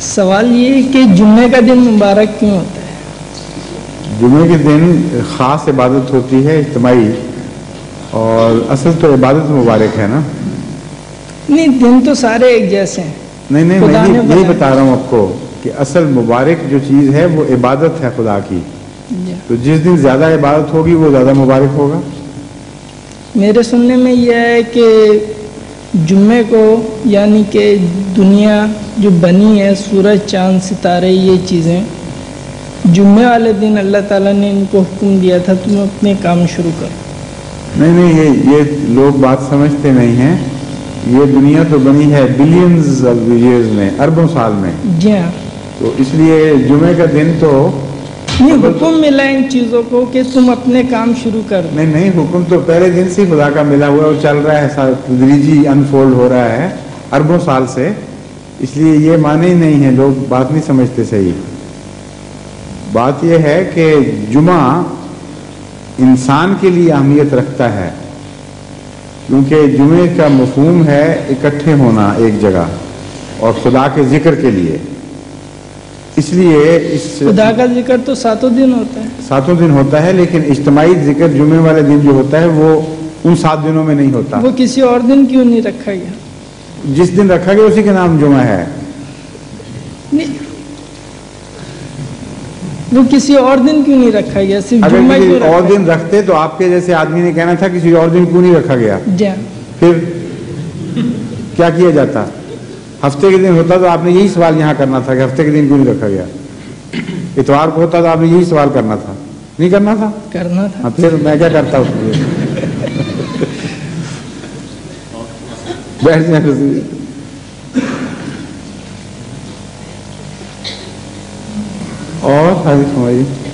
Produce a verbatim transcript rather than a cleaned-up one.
سوال یہ ہے کہ جمعے کا دن مبارک کیوں ہوتا ہے؟ جمعے کے دن خاص عبادت ہوتی ہے اجتماعی، اور اصل تو عبادت مبارک ہے نا. نہیں، دن تو سارے ایک جیسے ہیں. نہیں نہیں میں یہی بتا رہا ہوں آپ کو کہ اصل مبارک جو چیز ہے وہ عبادت ہے خدا کی. تو جس دن زیادہ عبادت ہوگی وہ زیادہ مبارک ہوگا. میرے سننے میں یہ ہے کہ جمعے کو، یعنی کہ دنیا جو بنی ہے، سورج چاند ستارے یہ چیزیں، جمعے والے دن اللہ تعالیٰ نے ان کو حکم دیا تھا تم اپنے کام شروع کرو. نہیں نہیں یہ یہ لوگ بات سمجھتے نہیں ہیں. یہ دنیا تو بنی ہے بلینز آف ایئرز میں، اربوں سال میں. جی ہاں. تو اس لیے جمعے کا دن تو یہ حکم ملا ان چیزوں کو کہ تم اپنے کام شروع کر دو. نہیں نہیں حکم تو پہلے دن سے خدا کا ملا ہوا ہے، وہ چل رہا ہے، تدریجی انفولڈ ہو رہا ہے اربوں سال سے. اس لیے یہ معنی ہی نہیں ہے، لوگ بات نہیں سمجھتے صحیح. بات یہ ہے کہ جمعہ انسان کے لیے اہمیت رکھتا ہے، کیونکہ جمعے کا مفہوم ہے اکٹھے ہونا ایک جگہ اور خدا کے ذکر کے لیے. اس لیے اس خدا کا ذکر تو ساتوں دن ہوتا ہے. ساتوں دن ہوتا ہے، لیکن اجتماعی ذکر جمعے والے دن جو ہوتا ہے وہ ان سات دنوں میں نہیں ہوتا. وہ کسی اور دن کیوں نہیں رکھا گیا؟ جس دن رکھا گیا اسی کے نام جمعہ ہے. وہ کسی اور دن کیوں نہیں رکھا گیا؟ صرف اگر جمعہ کسی کیوں اور رکھا دن رکھتے تو آپ کے جیسے آدمی نے کہنا تھا کسی اور دن کیوں نہیں رکھا گیا. جی. پھر کیا کیا جاتا؟ ہفتے کے دن ہوتا تو آپ نے یہی سوال یہاں کرنا تھا کہ ہفتے کے دن کیوں نہیں رکھا گیا. اتوار کو ہوتا تو آپ نے یہی سوال کرنا تھا، نہیں کرنا تھا؟ کرنا تھا. پھر میں کیا کرتا اس لیے بیٹھ جائیں. اور حاضر ہماری